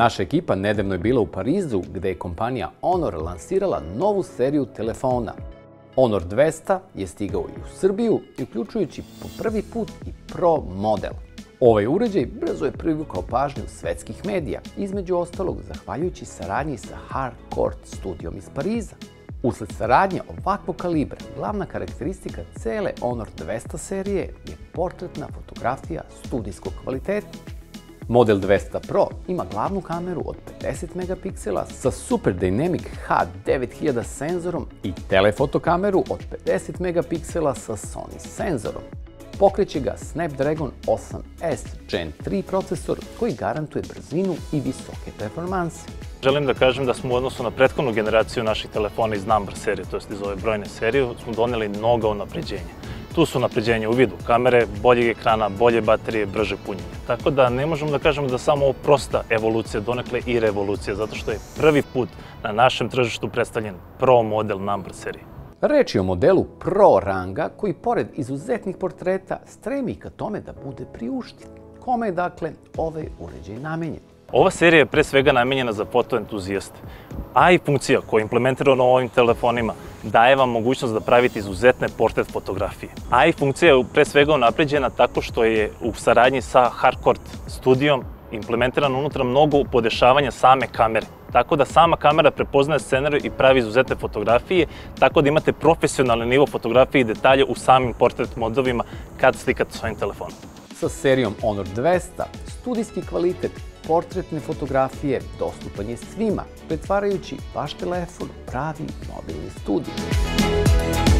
Naša ekipa nedavno je bila u Parizu gde je kompanija Honor lansirala novu seriju telefona. Honor 200 je stigao i u Srbiju, uključujući po prvi put i Pro model. Ovaj uređaj brzo je privukao pažnju svetskih medija, između ostalog zahvaljujući saradnji sa Harcourt studijom iz Pariza. Usled saradnje ovakvog kalibra, glavna karakteristika cele Honor 200 serije je portretna fotografija studijskog kvaliteta. Model 200 Pro ima glavnu kameru od 50 megapiksela sa Super Dynamic H9000 senzorom i telefotokameru od 50 megapiksela sa Sony senzorom. Pokreće ga Snapdragon 8S Gen 3 procesor koji garantuje brzinu i visoke performanse. Želim da kažem da smo u odnosu na prethodnu generaciju naših telefona iz Number serije, to jest iz ove brojne serije, smo doneli mnogo unapređenja. Tu su unapređenja u vidu kamere, boljeg ekrana, bolje baterije, brže punjenje. Tako da ne možemo da kažemo da samo ovo prosta evolucija, donekle i revolucija, zato što je prvi put na našem tržištu predstavljen Pro model Number serije. Reč je o modelu Pro ranga koji pored izuzetnih portreta stremi ka tome da bude priuštiv. Kome je dakle ovaj uređaj namenjen? Ova serija je pre svega namenjena za fotoentuzijaste. AI funkcija koja je implementirana u ovim telefonima daje vam mogućnost da pravite izuzetne portret fotografije. AI funkcija je pre svega unapređena tako što je u saradnji sa Harcourt studijom implementirano unutra mnogo podešavanja same kamere. Tako da sama kamera prepoznaje scenariju i pravi izuzetne fotografije, tako da imate profesionalni nivo fotografije i detalje u samim portret modovima kad slikate svojim telefonom. Sa serijom Honor 200, studijski kvalitet portretne fotografije dostupan je svima, pretvarajući vaš telefon u pravi mobilni studij.